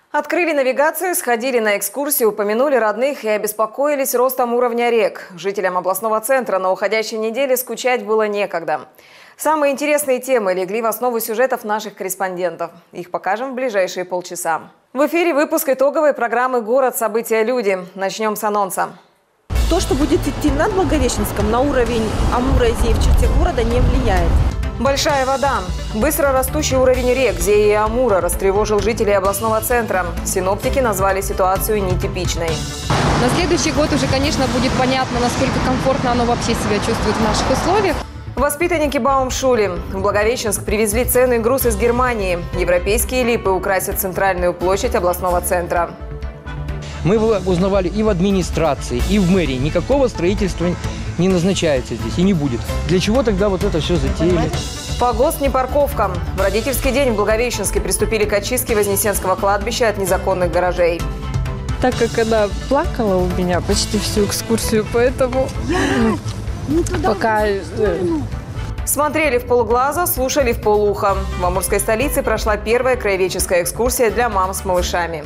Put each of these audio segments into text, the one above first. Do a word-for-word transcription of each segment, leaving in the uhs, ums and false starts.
Открыли навигацию, сходили на экскурсию, упомянули родных и обеспокоились ростом уровня рек. Жителям областного центра на уходящей неделе скучать было некогда. Самые интересные темы легли в основу сюжетов наших корреспондентов. Их покажем в ближайшие полчаса. В эфире выпуск итоговой программы «Город. События. Люди». Начнем с анонса. То, что будет идти над Благовещенском, на уровень Амура и Зеи в черте города не влияет. Большая вода. Быстро растущий уровень рек Зеи и Амура растревожил жителей областного центра. Синоптики назвали ситуацию нетипичной. На следующий год уже, конечно, будет понятно, насколько комфортно оно вообще себя чувствует в наших условиях. Воспитанники Баумшули в Благовещенск привезли ценный груз из Германии. Европейские липы украсят центральную площадь областного центра. Мы узнавали и в администрации, и в мэрии. Никакого строительства не назначается здесь и не будет. Для чего тогда вот это все затеяли? По госнепарковкам. В родительский день в Благовещенске приступили к очистке Вознесенского кладбища от незаконных гаражей. Так как она плакала у меня почти всю экскурсию, поэтому пока... Смотрели в полглаза, слушали в полуха. В амурской столице прошла первая краеведческая экскурсия для мам с малышами.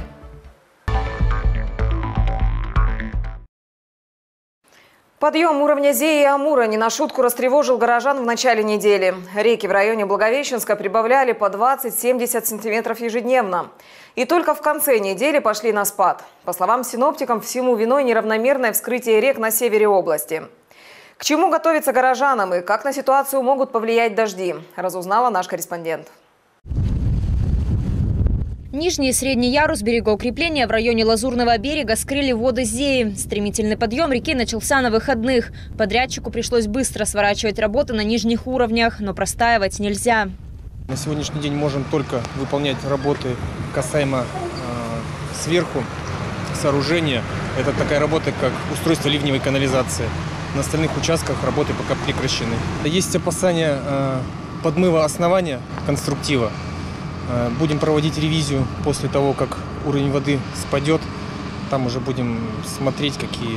Подъем уровня Зеи и Амура не на шутку растревожил горожан в начале недели. Реки в районе Благовещенска прибавляли по двадцать-семьдесят сантиметров ежедневно. И только в конце недели пошли на спад. По словам синоптиков, всему виной неравномерное вскрытие рек на севере области. К чему готовиться горожанам и как на ситуацию могут повлиять дожди, разузнала наш корреспондент. Нижний и средний ярус берегоукрепления в районе Лазурного берега скрыли воды Зеи. Стремительный подъем реки начался на выходных. Подрядчику пришлось быстро сворачивать работы на нижних уровнях, но простаивать нельзя. На сегодняшний день можем только выполнять работы касаемо э, сверху сооружения. Это такая работа, как устройство ливневой канализации. На остальных участках работы пока прекращены. Есть опасения э, подмыва основания конструктива. Будем проводить ревизию после того, как уровень воды спадет. Там уже будем смотреть, какие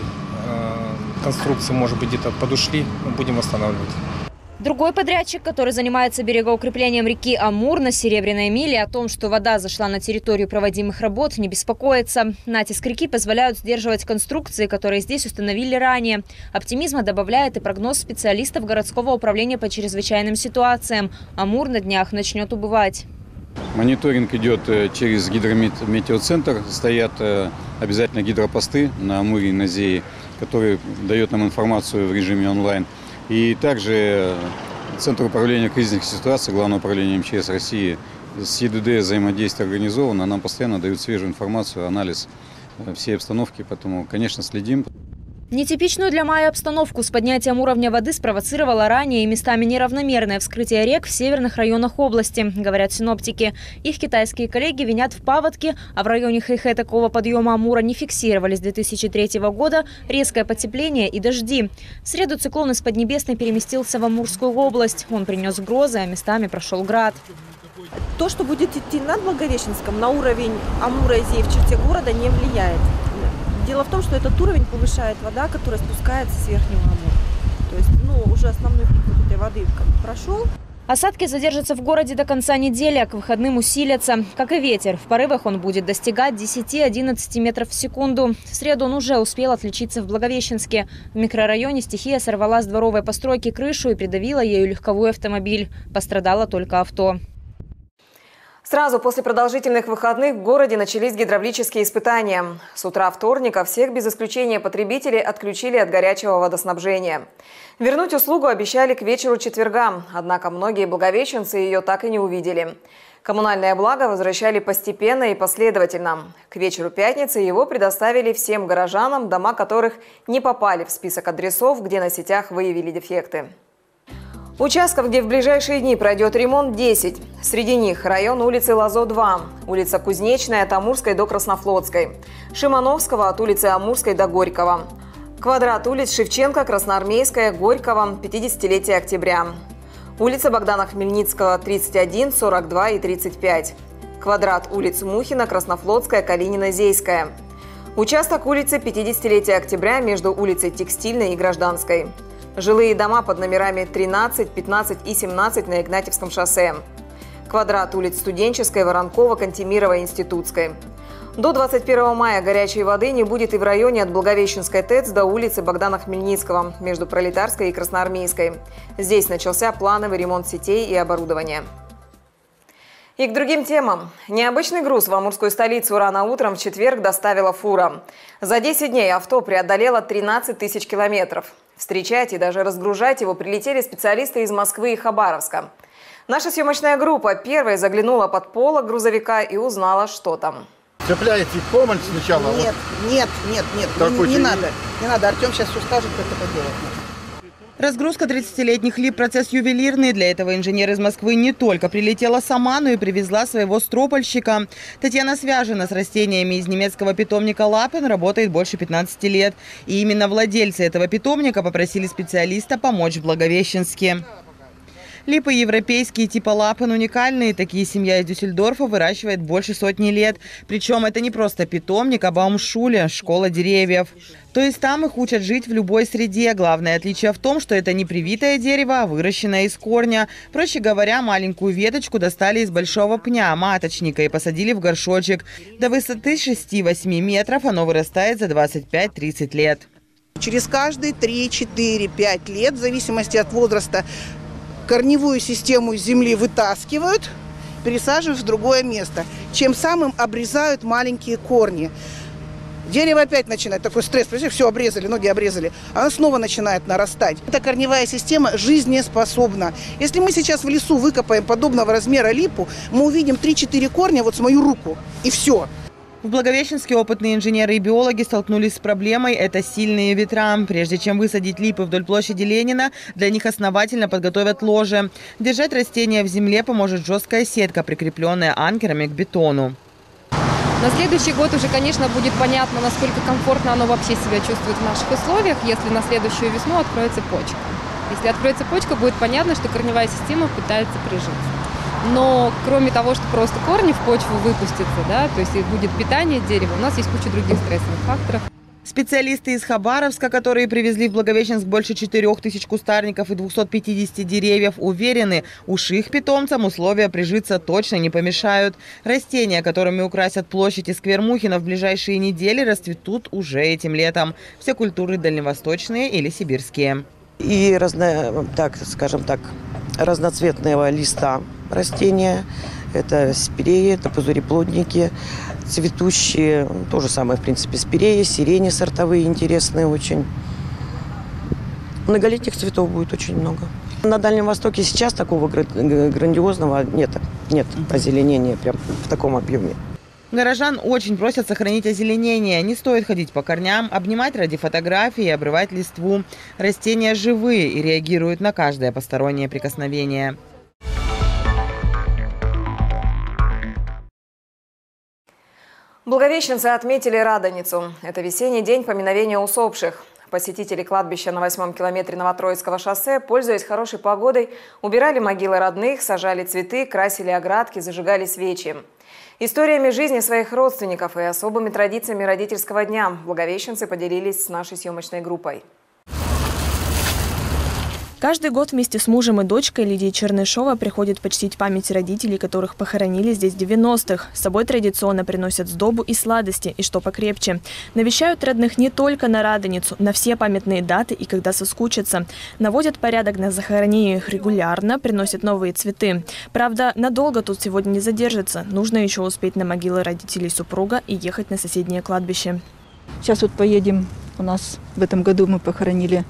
э, конструкции, может быть, где-то подушли, будем восстанавливать. Другой подрядчик, который занимается берегоукреплением реки Амур на Серебряной миле, о том, что вода зашла на территорию проводимых работ, не беспокоится. Натиск реки позволяют сдерживать конструкции, которые здесь установили ранее. Оптимизма добавляет и прогноз специалистов городского управления по чрезвычайным ситуациям. Амур на днях начнет убывать. Мониторинг идет через гидрометеоцентр. Стоят обязательно гидропосты на Амуре и на Зее, которые дают нам информацию в режиме онлайн. И также Центр управления кризисных ситуаций, Главное управление эм че эс России с е дэ дэ взаимодействие организовано. Нам постоянно дают свежую информацию, анализ всей обстановки, поэтому, конечно, следим. Нетипичную для мая обстановку с поднятием уровня воды спровоцировало ранее и местами неравномерное вскрытие рек в северных районах области, говорят синоптики. Их китайские коллеги винят в паводке, а в районе Хэйхэ такого подъема Амура не фиксировали с две тысячи третьего года резкое потепление и дожди. В среду циклон из Поднебесной переместился в Амурскую область. Он принес грозы, а местами прошел град. То, что будет идти над Благовещенском, на уровень Амура и Зеи в черте города не влияет. Дело в том, что этот уровень повышает вода, которая спускается с верхнего Амура. То есть, ну, уже основной пик вот этой воды прошел. Осадки задержатся в городе до конца недели, а к выходным усилятся. Как и ветер, в порывах он будет достигать десяти-одиннадцати метров в секунду. В среду он уже успел отличиться в Благовещенске. В микрорайоне стихия сорвала с дворовой постройки крышу и придавила ею легковой автомобиль. Пострадало только авто. Сразу после продолжительных выходных в городе начались гидравлические испытания. С утра вторника всех без исключения потребителей отключили от горячего водоснабжения. Вернуть услугу обещали к вечеру четверга, однако многие благовещенцы ее так и не увидели. Коммунальное благо возвращали постепенно и последовательно. К вечеру пятницы его предоставили всем горожанам, дома которых не попали в список адресов, где на сетях выявили дефекты. Участков, где в ближайшие дни пройдет ремонт, десять. Среди них район улицы Лазо два, улица Кузнечная от Амурской до Краснофлотской, Шимановского от улицы Амурской до Горького, квадрат улиц Шевченко, Красноармейская, Горького, пятидесятилетие октября, улица Богдана Хмельницкого, тридцать один, сорок два и тридцать пять, квадрат улиц Мухина, Краснофлотская, Калинина, Зейская, участок улицы пятидесятилетия октября между улицей Текстильной и Гражданской. Жилые дома под номерами тринадцать, пятнадцать и семнадцать на Игнатьевском шоссе. Квадрат улиц Студенческой, Воронкова, Кантемирова, Институтской. До двадцать первого мая горячей воды не будет и в районе от Благовещенской ТЭЦ до улицы Богдана Хмельницкого, между Пролетарской и Красноармейской. Здесь начался плановый ремонт сетей и оборудования. И к другим темам. Необычный груз в амурскую столицу рано утром в четверг доставила фура. За десять дней авто преодолело тринадцать тысяч километров. Встречать и даже разгружать его прилетели специалисты из Москвы и Хабаровска. Наша съемочная группа первой заглянула под полог грузовика и узнала, что там. Цепляете помощь сначала? Нет, нет, нет, нет, не, не надо. Не надо, Артем сейчас все скажет, как это делать. Разгрузка тридцатилетних лип – процесс ювелирный. Для этого инженер из Москвы не только прилетела сама, но и привезла своего стропольщика. Татьяна связана с растениями из немецкого питомника «Лапен», работает больше пятнадцати лет. И именно владельцы этого питомника попросили специалиста помочь в Благовещенске. Липы европейские типа «Лапен» уникальные. Такие семья из Дюссельдорфа выращивает больше сотни лет. Причем это не просто питомник, а Баумшуле – школа деревьев. То есть там их учат жить в любой среде. Главное отличие в том, что это не привитое дерево, а выращенное из корня. Проще говоря, маленькую веточку достали из большого пня, маточника, и посадили в горшочек. До высоты шести-восьми метров оно вырастает за двадцать пять-тридцать лет. Через каждые три-четыре-пять лет, в зависимости от возраста, корневую систему из земли вытаскивают, пересаживают в другое место, чем самым обрезают маленькие корни. Дерево опять начинает, такой стресс, все обрезали, ноги обрезали, оно снова начинает нарастать. Эта корневая система жизнеспособна. Если мы сейчас в лесу выкопаем подобного размера липу, мы увидим три-четыре корня вот с мою руку, и все. В Благовещенске опытные инженеры и биологи столкнулись с проблемой – это сильные ветра. Прежде чем высадить липы вдоль площади Ленина, для них основательно подготовят ложе. Держать растения в земле поможет жесткая сетка, прикрепленная анкерами к бетону. На следующий год уже, конечно, будет понятно, насколько комфортно оно вообще себя чувствует в наших условиях, если на следующую весну откроется почка. Если откроется почка, будет понятно, что корневая система пытается прижиться. Но кроме того, что просто корни в почву выпустятся, да, то есть будет питание дерева, у нас есть куча других стрессовых факторов. Специалисты из Хабаровска, которые привезли в Благовещенск больше четырёх тысяч кустарников и двухсот пятидесяти деревьев, уверены, уж их питомцам условия прижиться точно не помешают. Растения, которыми украсят площадь и сквер Мухина в ближайшие недели, расцветут уже этим летом. Все культуры дальневосточные или сибирские. И разно, так, скажем так, разноцветного листа растения. Это спиреи, это пузыреплодники, цветущие, то же самое, в принципе, спиреи, сирени сортовые интересные очень. Многолетних цветов будет очень много. На Дальнем Востоке сейчас такого грандиозного нет, нет озеленения прям в таком объеме. Горожан очень просят сохранить озеленение. Не стоит ходить по корням, обнимать ради фотографии и обрывать листву. Растения живые и реагируют на каждое постороннее прикосновение. Благовещенцы отметили Радоницу. Это весенний день поминовения усопших. Посетители кладбища на восьмом километре Новотроицкого шоссе, пользуясь хорошей погодой, убирали могилы родных, сажали цветы, красили оградки, зажигали свечи. Историями жизни своих родственников и особыми традициями родительского дня благовещенцы поделились с нашей съемочной группой. Каждый год вместе с мужем и дочкой Лидией Чернышова приходит почтить память родителей, которых похоронили здесь в девяностых. С собой традиционно приносят сдобу и сладости, и что покрепче. Навещают родных не только на Радоницу, на все памятные даты и когда соскучатся. Наводят порядок на захоронениях регулярно, приносят новые цветы. Правда, надолго тут сегодня не задержится. Нужно еще успеть на могилы родителей супруга и ехать на соседнее кладбище. Сейчас вот поедем. У нас в этом году мы похоронили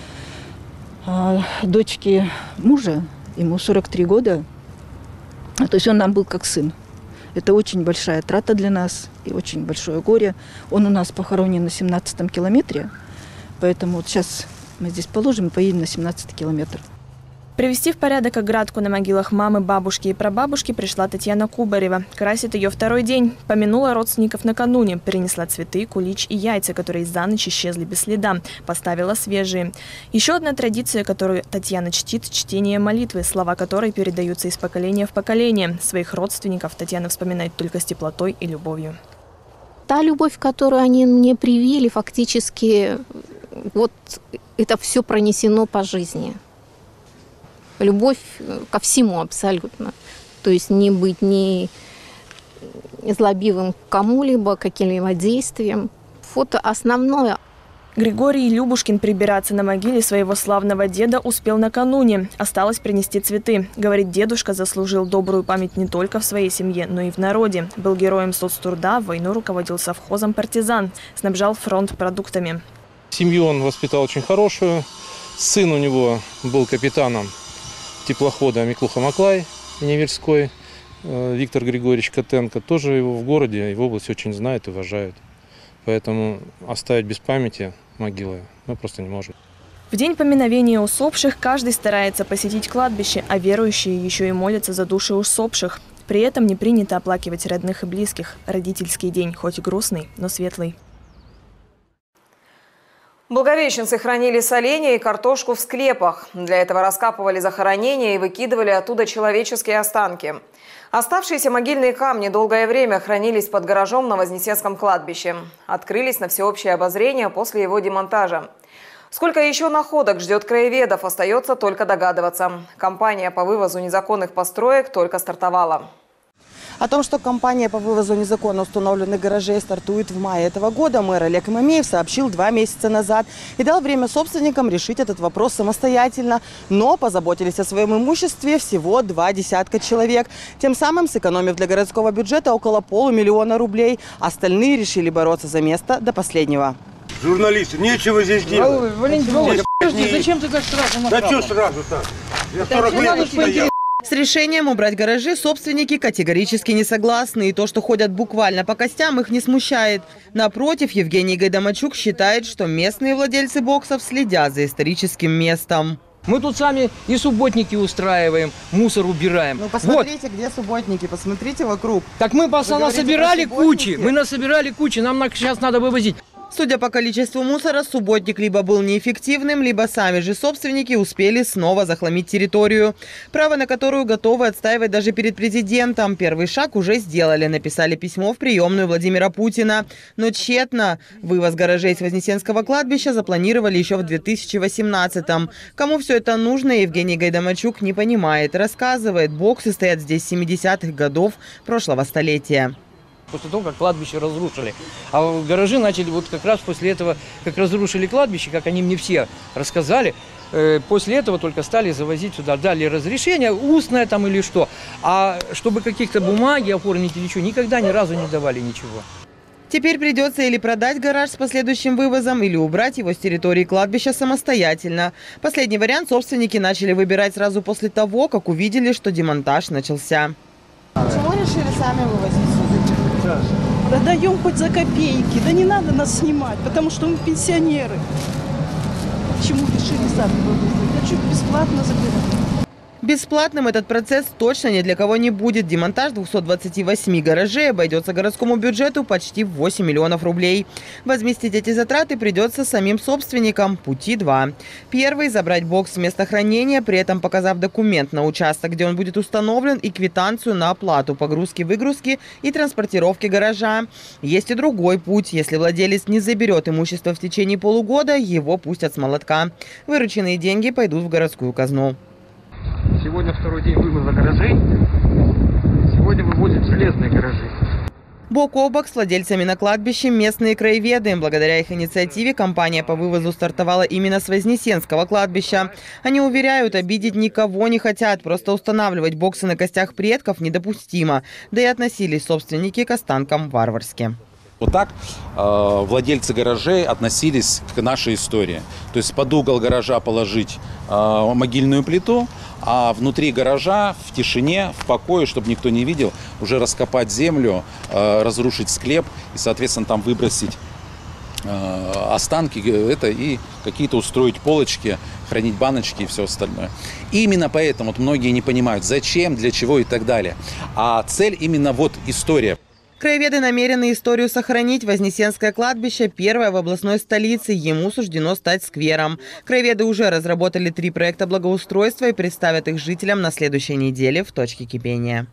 дочки мужа, ему сорок три года, то есть он нам был как сын. Это очень большая трата для нас и очень большое горе. Он у нас похоронен на семнадцатом километре, поэтому вот сейчас мы здесь положим и поедем на семнадцатый километр. Привести в порядок оградку на могилах мамы, бабушки и прабабушки пришла Татьяна Кубарева. Красит ее второй день. Помянула родственников накануне. Принесла цветы, кулич и яйца, которые за ночь исчезли без следа. Поставила свежие. Еще одна традиция, которую Татьяна чтит – чтение молитвы, слова которой передаются из поколения в поколение. Своих родственников Татьяна вспоминает только с теплотой и любовью. Та любовь, которую они мне привили, фактически вот это все пронесено по жизни. Любовь ко всему абсолютно. То есть не быть ни, злобивым к кому-либо, каким-либо действиям. Фото основное. Григорий Любушкин прибираться на могиле своего славного деда успел накануне. Осталось принести цветы. Говорит, дедушка заслужил добрую память не только в своей семье, но и в народе. Был героем соцтруда, в войну руководил совхозом «Партизан», снабжал фронт продуктами. Семью он воспитал очень хорошую. Сын у него был капитаном теплохода Миклуха-Маклай, Невельской. Виктор Григорьевич Котенко тоже его в городе и в области очень знают и уважают. Поэтому оставить без памяти могилы мы просто не можем. В день поминовения усопших каждый старается посетить кладбище, а верующие еще и молятся за души усопших. При этом не принято оплакивать родных и близких. Родительский день хоть и грустный, но светлый. Благовещенцы хранили соленья и картошку в склепах. Для этого раскапывали захоронения и выкидывали оттуда человеческие останки. Оставшиеся могильные камни долгое время хранились под гаражом на Вознесенском кладбище. Открылись на всеобщее обозрение после его демонтажа. Сколько еще находок ждет краеведов, остается только догадываться. Компания по вывозу незаконных построек только стартовала. О том, что компания по вывозу незаконно установленных гаражей стартует в мае этого года, мэр Олег Мамеев сообщил два месяца назад и дал время собственникам решить этот вопрос самостоятельно. Но позаботились о своем имуществе всего два десятка человек, тем самым сэкономив для городского бюджета около полумиллиона рублей. Остальные решили бороться за место до последнего. Журналисты, нечего здесь делать. Валентин Володя, подожди, зачем ты так сразу направил? Да что сразу так? Я сорок лет стоял. С решением убрать гаражи собственники категорически не согласны. И то, что ходят буквально по костям, их не смущает. Напротив, Евгений Гайдамачук считает, что местные владельцы боксов следят за историческим местом. Мы тут сами и субботники устраиваем, мусор убираем. Ну посмотрите, вот. Где субботники, посмотрите вокруг. Так мы насобирали кучи, мы насобирали кучи, нам сейчас надо вывозить. Судя по количеству мусора, субботник либо был неэффективным, либо сами же собственники успели снова захламить территорию. Право на которую готовы отстаивать даже перед президентом. Первый шаг уже сделали. Написали письмо в приемную Владимира Путина. Но тщетно. Вывоз гаражей с Вознесенского кладбища запланировали еще в две тысячи восемнадцатом. Кому все это нужно, Евгений Гайдамачук не понимает. Рассказывает, боксы стоят здесь с семидесятых годов прошлого столетия. После того, как кладбище разрушили. А гаражи начали вот как раз после этого, как разрушили кладбище, как они мне все рассказали, э, после этого только стали завозить сюда. Дали разрешение, устное там или что. А чтобы каких-то бумаги оформить или что, никогда ни разу не давали ничего. Теперь придется или продать гараж с последующим вывозом, или убрать его с территории кладбища самостоятельно. Последний вариант собственники начали выбирать сразу после того, как увидели, что демонтаж начался. Почему решили сами вывозить сюда? Продаем хоть за копейки. Да не надо нас снимать, потому что мы пенсионеры. Почему решили сами вывозить? Да чуть бесплатно забирать. Бесплатным этот процесс точно ни для кого не будет. Демонтаж двухсот двадцати восьми гаражей обойдется городскому бюджету почти в восемь миллионов рублей. Возместить эти затраты придется самим собственникам. Пути два. Первый – забрать бокс с места хранения, при этом показав документ на участок, где он будет установлен, и квитанцию на оплату погрузки-выгрузки и транспортировки гаража. Есть и другой путь. Если владелец не заберет имущество в течение полугода, его пустят с молотка. Вырученные деньги пойдут в городскую казну. Сегодня второй день вывоза гаражей. Сегодня вывозят железные гаражи. Бок о бок с владельцами на кладбище местные краеведы. Благодаря их инициативе компания по вывозу стартовала именно с Вознесенского кладбища. Они уверяют, обидеть никого не хотят. Просто устанавливать боксы на костях предков недопустимо. Да и относились собственники к останкам варварски. Вот так э, владельцы гаражей относились к нашей истории. То есть под угол гаража положить э, могильную плиту, а внутри гаража в тишине, в покое, чтобы никто не видел, уже раскопать землю, э, разрушить склеп и, соответственно, там выбросить э, останки это, и какие-то устроить полочки, хранить баночки и все остальное. И именно поэтому вот многие не понимают, зачем, для чего и так далее. А цель именно вот история. Краеведы намерены историю сохранить. Вознесенское кладбище – первое в областной столице. Ему суждено стать сквером. Краеведы уже разработали три проекта благоустройства и представят их жителям на следующей неделе в точке кипения.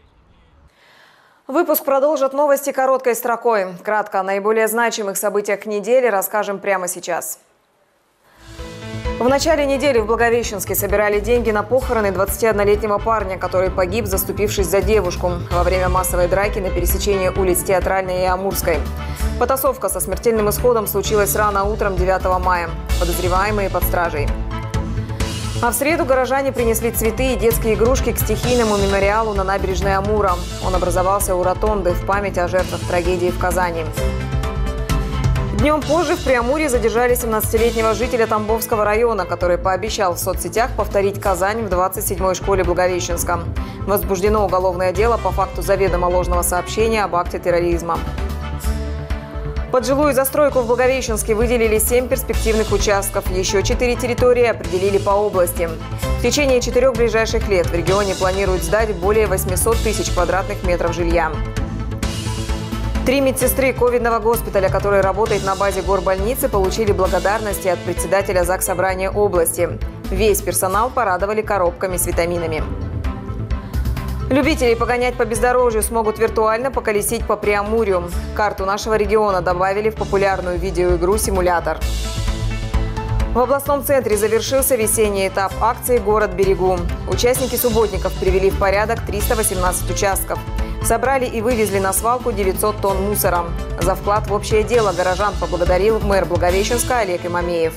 Выпуск продолжит новости короткой строкой. Кратко о наиболее значимых событиях недели расскажем прямо сейчас. В начале недели в Благовещенске собирали деньги на похороны двадцатиоднолетнего парня, который погиб, заступившись за девушку во время массовой драки на пересечении улиц Театральной и Амурской. Потасовка со смертельным исходом случилась рано утром девятого мая. Подозреваемые под стражей. А в среду горожане принесли цветы и детские игрушки к стихийному мемориалу на набережной Амура. Он образовался у ротонды в память о жертвах трагедии в Казани. Днем позже в Преамурье задержали семнадцатилетнего жителя Тамбовского района, который пообещал в соцсетях повторить Казань в двадцать седьмой школе Благовещенска. Возбуждено уголовное дело по факту заведомо ложного сообщения об акте терроризма. Под жилую застройку в Благовещенске выделили семь перспективных участков. Еще четыре территории определили по области. В течение четырех ближайших лет в регионе планируют сдать более восьмисот тысяч квадратных метров жилья. Три медсестры ковидного госпиталя, который работает на базе горбольницы, получили благодарности от председателя Заксобрания области. Весь персонал порадовали коробками с витаминами. Любители погонять по бездорожью смогут виртуально поколесить по Преамурью. Карту нашего региона добавили в популярную видеоигру «Симулятор». В областном центре завершился весенний этап акции «Город берегу». Участники субботников привели в порядок триста восемнадцать участков. Собрали и вывезли на свалку девятьсот тонн мусора. За вклад в общее дело горожан поблагодарил мэр Благовещенска Олег Имамеев.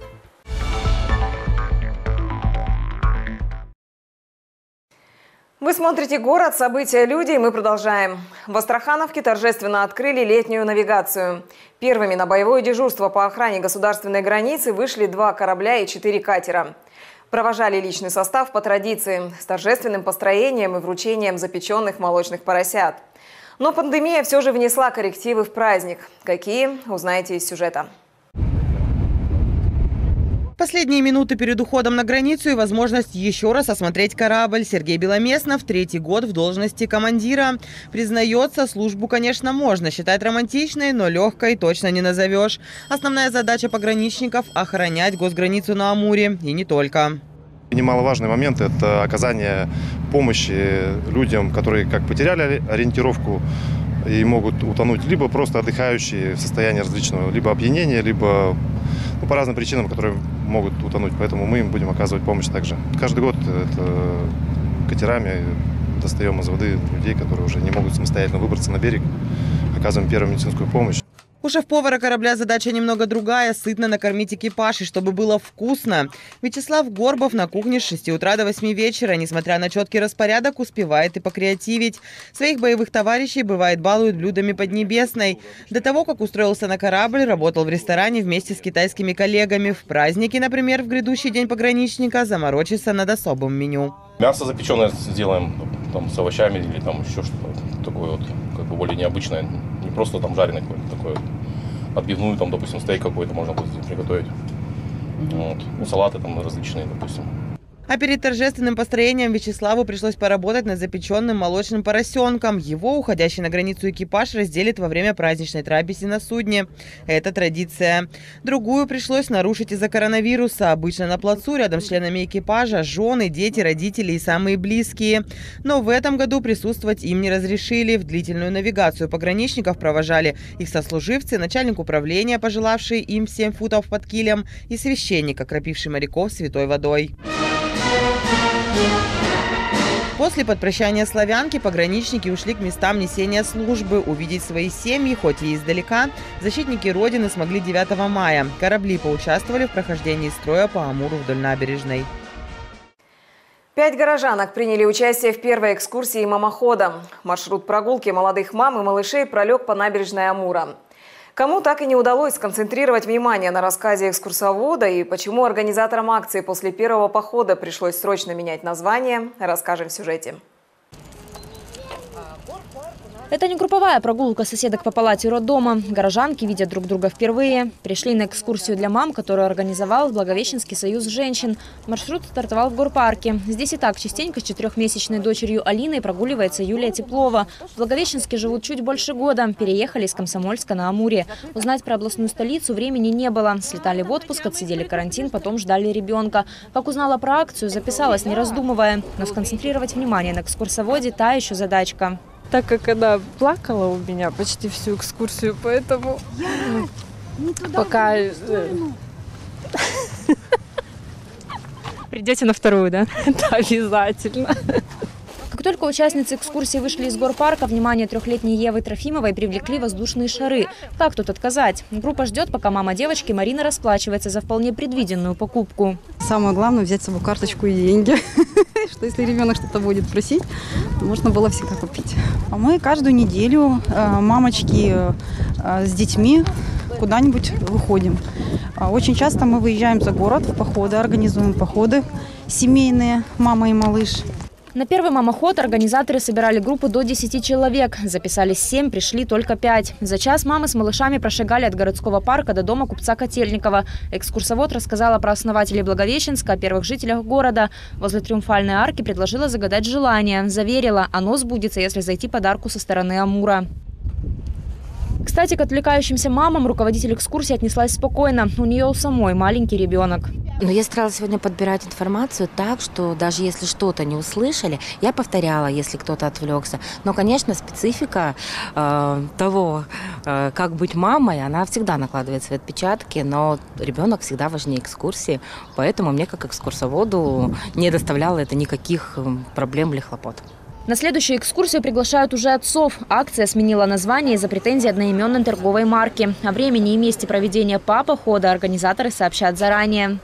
Вы смотрите «Город. События. Люди». И мы продолжаем. В Астрахановке торжественно открыли летнюю навигацию. Первыми на боевое дежурство по охране государственной границы вышли два корабля и четыре катера. Провожали личный состав по традиции, с торжественным построением и вручением запеченных молочных поросят. Но пандемия все же внесла коррективы в праздник. Какие, узнаете из сюжета. Последние минуты перед уходом на границу и возможность еще раз осмотреть корабль. Сергей Беломеснов третий год в должности командира. Признается, службу, конечно, можно считать романтичной, но легкой точно не назовешь. Основная задача пограничников – охранять госграницу на Амуре. И не только. Немаловажный момент – это оказание помощи людям, которые как потеряли ориентировку и могут утонуть, либо просто отдыхающие в состоянии различного, либо опьянения, либо ну, по разным причинам, которые могут утонуть. Поэтому мы им будем оказывать помощь также. Каждый год это катерами достаем из воды людей, которые уже не могут самостоятельно выбраться на берег, оказываем первую медицинскую помощь. У шеф-повара корабля задача немного другая – сытно накормить экипаж, и чтобы было вкусно. Вячеслав Горбов на кухне с шести утра до восьми вечера, несмотря на четкий распорядок, успевает и покреативить. Своих боевых товарищей, бывает, балуют блюдами Поднебесной. До того, как устроился на корабль, работал в ресторане вместе с китайскими коллегами. В праздники, например, в грядущий день пограничника, заморочится над особым меню. Мясо запеченное сделаем там, с овощами или там еще что-то такое вот, как бы более необычное. Не просто там жареное какое-то такое. Отбивную, там, допустим, стейк какой-то можно будет приготовить. Вот. Ну, салаты там различные, допустим. А перед торжественным построением Вячеславу пришлось поработать над запеченным молочным поросенком. Его уходящий на границу экипаж разделит во время праздничной трапезы на судне. Это традиция. Другую пришлось нарушить из-за коронавируса. Обычно на плацу рядом с членами экипажа жены, дети, родители и самые близкие. Но в этом году присутствовать им не разрешили. В длительную навигацию пограничников провожали их сослуживцы, начальник управления, пожелавший им семь футов под килем, и священник, окропивший моряков святой водой. После подпрощания славянки пограничники ушли к местам несения службы. Увидеть свои семьи, хоть и издалека, защитники Родины смогли девятого мая. Корабли поучаствовали в прохождении строя по Амуру вдоль набережной. Пять горожанок приняли участие в первой экскурсии мамохода. Маршрут прогулки молодых мам и малышей пролег по набережной Амура. Кому так и не удалось сконцентрировать внимание на рассказе экскурсовода и почему организаторам акции после первого похода пришлось срочно менять название, расскажем в сюжете. Это не групповая прогулка соседок по палате роддома. Горожанки видят друг друга впервые. Пришли на экскурсию для мам, которую организовал Благовещенский союз женщин. Маршрут стартовал в горпарке. Здесь и так частенько с четырехмесячной дочерью Алиной прогуливается Юлия Теплова. В Благовещенске живут чуть больше года. Переехали из Комсомольска на Амуре. Узнать про областную столицу времени не было. Слетали в отпуск, отсидели карантин, потом ждали ребенка. Как узнала про акцию, записалась, не раздумывая. Но сконцентрировать внимание на экскурсоводе – та еще задачка. Так как она плакала у меня почти всю экскурсию, поэтому пока придете на вторую, да? Да, обязательно. Как только участницы экскурсии вышли из горпарка, внимание трехлетней Евы Трофимовой привлекли воздушные шары. Как тут отказать? Группа ждет, пока мама девочки Марина расплачивается за вполне предвиденную покупку. Самое главное взять с собой карточку и деньги, что если ребенок что-то будет просить, можно было всегда купить. А мы каждую неделю мамочки с детьми куда-нибудь выходим. Очень часто мы выезжаем за город в походы, организуем походы семейные, мама и малыш. На первый мамоход организаторы собирали группу до десяти человек. Записались семь, пришли только пять. За час мамы с малышами прошагали от городского парка до дома купца Котельникова. Экскурсовод рассказала про основателей Благовещенска, о первых жителях города. Возле Триумфальной арки предложила загадать желание. Заверила, оно сбудется, если зайти под арку со стороны Амура. Кстати, к отвлекающимся мамам руководитель экскурсии отнеслась спокойно. У нее у самой маленький ребенок. Но я старалась сегодня подбирать информацию так, что даже если что-то не услышали, я повторяла, если кто-то отвлекся. Но, конечно, специфика э, того, э, как быть мамой, она всегда накладывает свои отпечатки, но ребенок всегда важнее экскурсии, поэтому мне, как экскурсоводу, не доставляло это никаких проблем или хлопот. На следующую экскурсию приглашают уже отцов. Акция сменила название из-за претензий одноименной торговой марки. О времени и месте проведения похода организаторы сообщат заранее.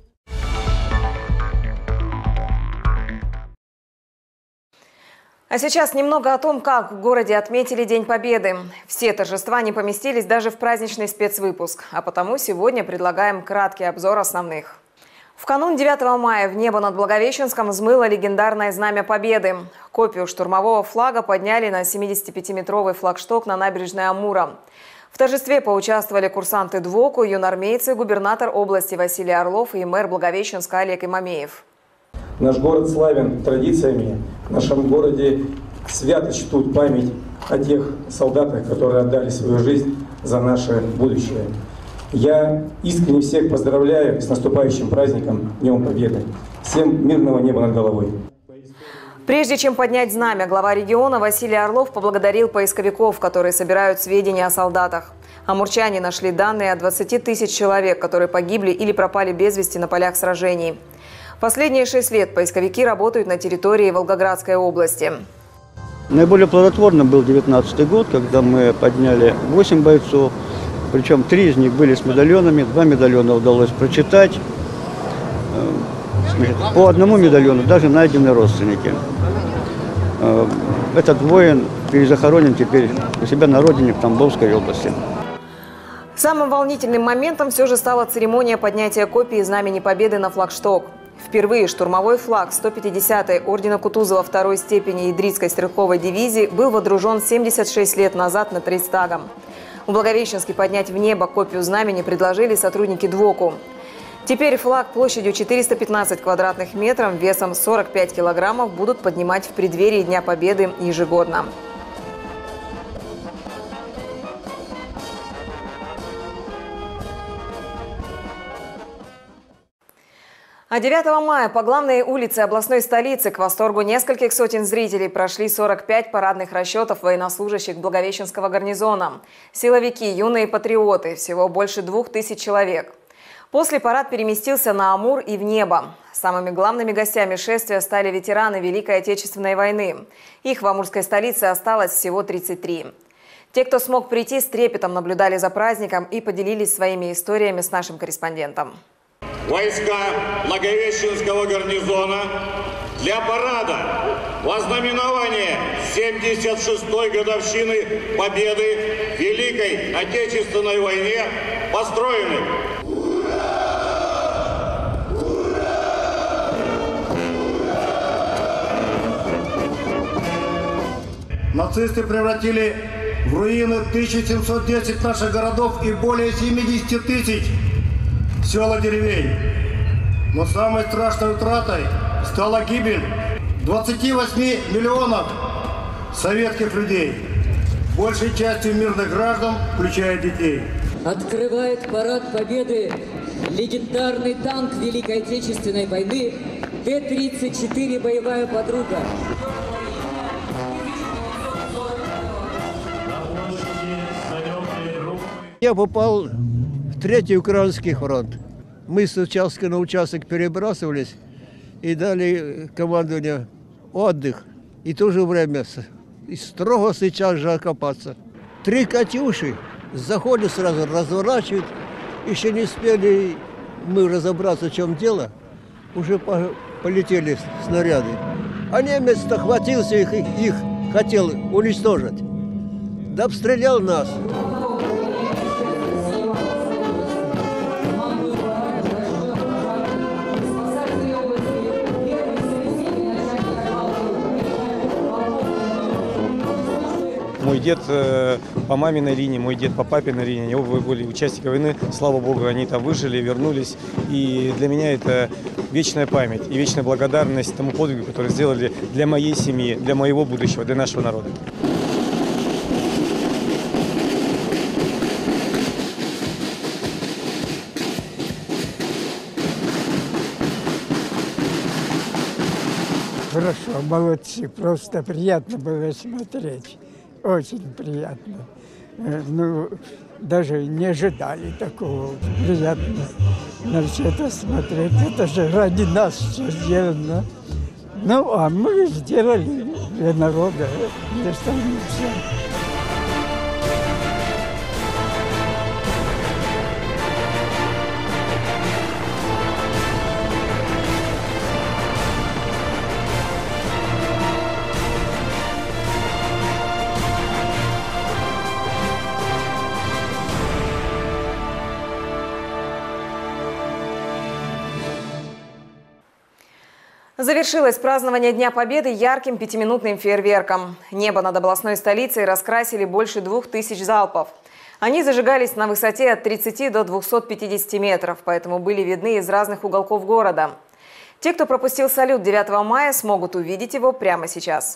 А сейчас немного о том, как в городе отметили День Победы. Все торжества не поместились даже в праздничный спецвыпуск, а потому сегодня предлагаем краткий обзор основных. В канун девятого мая в небо над Благовещенском взмыло легендарное Знамя Победы. Копию штурмового флага подняли на семидесятипятиметровый флагшток на набережной Амура. В торжестве поучаствовали курсанты ДВОКу, юнормейцы, губернатор области Василий Орлов и мэр Благовещенска Олег Имамеев. Наш город славен традициями. В нашем городе свято чтут память о тех солдатах, которые отдали свою жизнь за наше будущее. Я искренне всех поздравляю с наступающим праздником Днем Победы. Всем мирного неба над головой. Прежде чем поднять знамя, глава региона Василий Орлов поблагодарил поисковиков, которые собирают сведения о солдатах. Амурчане нашли данные о двадцати тысяч человек, которые погибли или пропали без вести на полях сражений. Последние шесть лет поисковики работают на территории Волгоградской области. Наиболее плодотворным был девятнадцатый год, когда мы подняли восемь бойцов. Причем три из них были с медальонами, два медальона удалось прочитать. По одному медальону даже найдены родственники. Этот воин перезахоронен теперь у себя на родине в Тамбовской области. Самым волнительным моментом все же стала церемония поднятия копии Знамени Победы на флагшток. Впервые штурмовой флаг сто пятидесятой ордена Кутузова второй степени Идритской стрелковой дивизии был водружен семьдесят шесть лет назад над Рейхстагом. В Благовещенске поднять в небо копию знамени предложили сотрудники ДВОКу. Теперь флаг площадью четыреста пятнадцать квадратных метров весом сорок пять килограммов будут поднимать в преддверии Дня Победы ежегодно. А девятого мая по главной улице областной столицы к восторгу нескольких сотен зрителей прошли сорок пять парадных расчетов военнослужащих Благовещенского гарнизона. Силовики, юные патриоты, всего больше двух тысяч человек. После парад переместился на Амур и в небо. Самыми главными гостями шествия стали ветераны Великой Отечественной войны. Их в амурской столице осталось всего тридцать три. Те, кто смог прийти, с трепетом наблюдали за праздником и поделились своими историями с нашим корреспондентом. Войска Благовещенского гарнизона для парада во знаменование семьдесят шестой годовщины победы в Великой Отечественной войне построены. Нацисты превратили в руины тысяча семьсот десять наших городов и более семидесяти тысяч сел и деревень. Но самой страшной утратой стала гибель двадцати восьми миллионов советских людей, большей частью мирных граждан, включая детей. Открывает парад победы легендарный танк Великой Отечественной войны Т тридцать четыре «Боевая подруга». Я попал в Третий Украинский фронт. Мы с участка на участок перебрасывались. и дали командование отдых. И в то же время и строго сейчас же окопаться. Три «Катюши» заходят сразу, разворачивают. Еще не успели мы разобраться, в чем дело. Уже полетели снаряды. А немец-то хватился их, их хотел уничтожить. Да обстрелял нас. Мой дед э, по маминой линии, мой дед по папиной линии, они оба были участники войны. Слава Богу, они там выжили, вернулись. И для меня это вечная память и вечная благодарность тому подвигу, который сделали для моей семьи, для моего будущего, для нашего народа. Хорошо, молодцы, просто приятно было смотреть. Очень приятно. Ну, даже не ожидали такого. Приятно на все это смотреть. Это же ради нас все сделано. Ну, а мы сделали для народа, для страны все. Завершилось празднование Дня Победы ярким пятиминутным фейерверком. Небо над областной столицей раскрасили больше двух тысяч залпов. Они зажигались на высоте от тридцати до двухсот пятидесяти метров, поэтому были видны из разных уголков города. Те, кто пропустил салют девятого мая, смогут увидеть его прямо сейчас.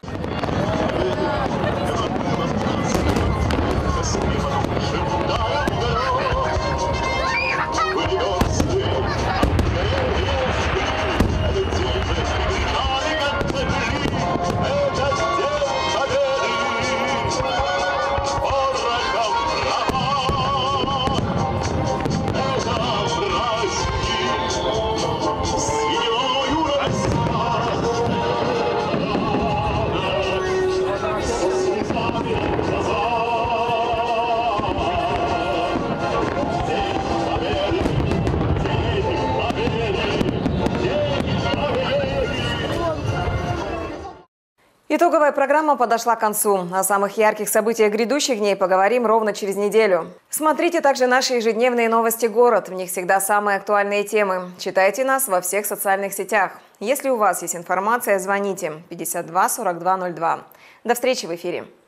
Итоговая программа подошла к концу. О самых ярких событиях грядущих дней поговорим ровно через неделю. Смотрите также наши ежедневные новости «Город». В них всегда самые актуальные темы. Читайте нас во всех социальных сетях. Если у вас есть информация, звоните пятьдесят два сорок два ноль два. До встречи в эфире.